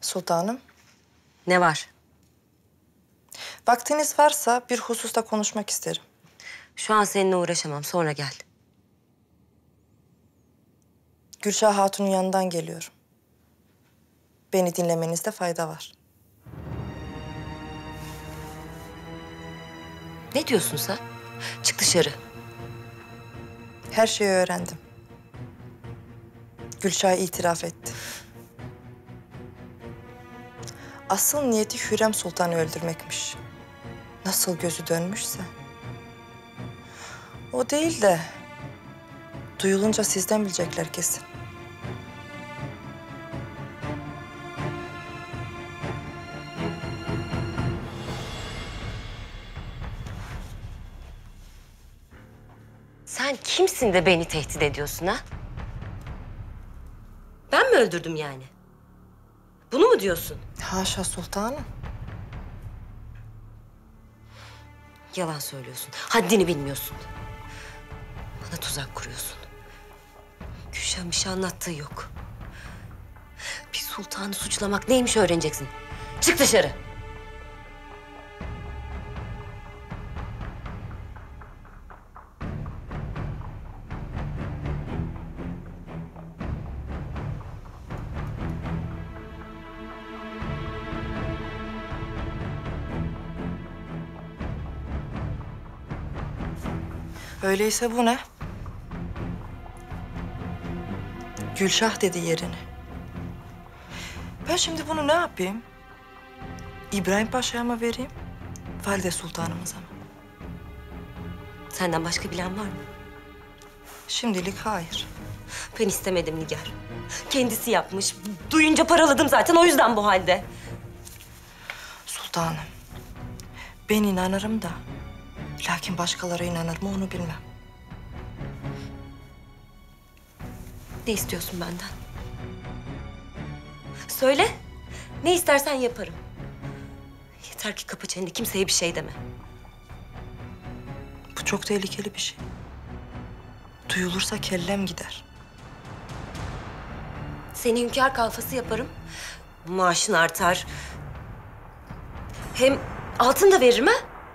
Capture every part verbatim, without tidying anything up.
Sultanım. Ne var? Vaktiniz varsa bir hususta konuşmak isterim. Şu an seninle uğraşamam. Sonra gel. Gülşah Hatun'un yanından geliyorum. Beni dinlemenizde fayda var. Ne diyorsun sen? Çık dışarı. Her şeyi öğrendim. Gülşah itiraf etti. Asıl niyeti Hürrem Sultan'ı öldürmekmiş. Nasıl gözü dönmüşse. O değil de duyulunca sizden bilecekler kesin. Sen kimsin de beni tehdit ediyorsun ha? Ben mi öldürdüm yani? Bunu mu diyorsun? Haşa sultanım. Yalan söylüyorsun. Haddini bilmiyorsun. Bana tuzak kuruyorsun. Gülşah'ın bir şey anlattığı yok. Bir sultanı suçlamak neymiş öğreneceksin. Çık dışarı. Öyleyse bu ne? Gülşah dedi yerini. Ben şimdi bunu ne yapayım? İbrahim Paşa'ya mı vereyim? Valide Sultanımıza mı? Senden başka bilen var mı? Şimdilik hayır. Ben istemedim Nigar. Kendisi yapmış. Duyunca paraladım zaten, o yüzden bu halde. Sultanım, ben inanırım da... lakin başkaları inanır mı onu bilmem. Ne istiyorsun benden? Söyle. Ne istersen yaparım. Yeter ki kapı çeneni, kimseye bir şey deme. Bu çok tehlikeli bir şey. Duyulursa kellem gider. Seni hünkâr kalfası yaparım. Maaşın artar. Hem altın da veririm ha.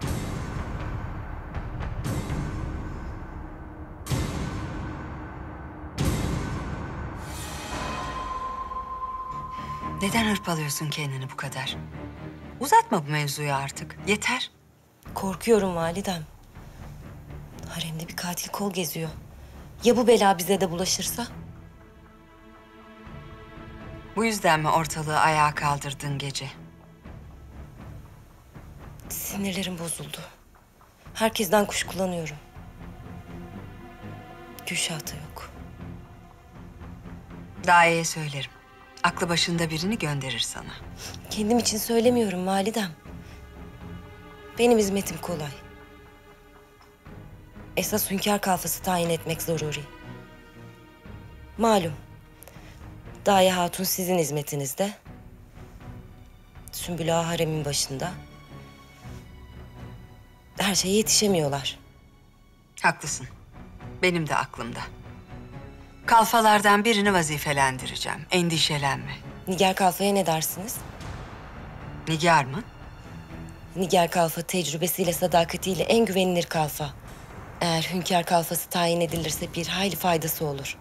Neden hırpalıyorsun kendini bu kadar? Uzatma bu mevzuyu artık. Yeter. Korkuyorum validem. Haremde bir katil kol geziyor. Ya bu bela bize de bulaşırsa? Bu yüzden mi ortalığı ayağa kaldırdın gece? Sinirlerim bozuldu. Herkesten kuşkulanıyorum. Gülşah da yok. Daye'ye söylerim. Aklı başında birini gönderir sana. Kendim için söylemiyorum validem. Benim hizmetim kolay. Esas hünkâr kalfası tayin etmek zaruri. Malum. Daye Hatun sizin hizmetinizde. Sümbül Ağa haremin başında. Her şeye yetişemiyorlar. Haklısın. Benim de aklımda. Kalfalardan birini vazifelendireceğim. Endişelenme. Nigar Kalfa'ya ne dersiniz? Nigar mı? Nigar Kalfa tecrübesiyle, sadakatiyle en güvenilir kalfa. Eğer hünkâr kalfası tayin edilirse bir hayli faydası olur.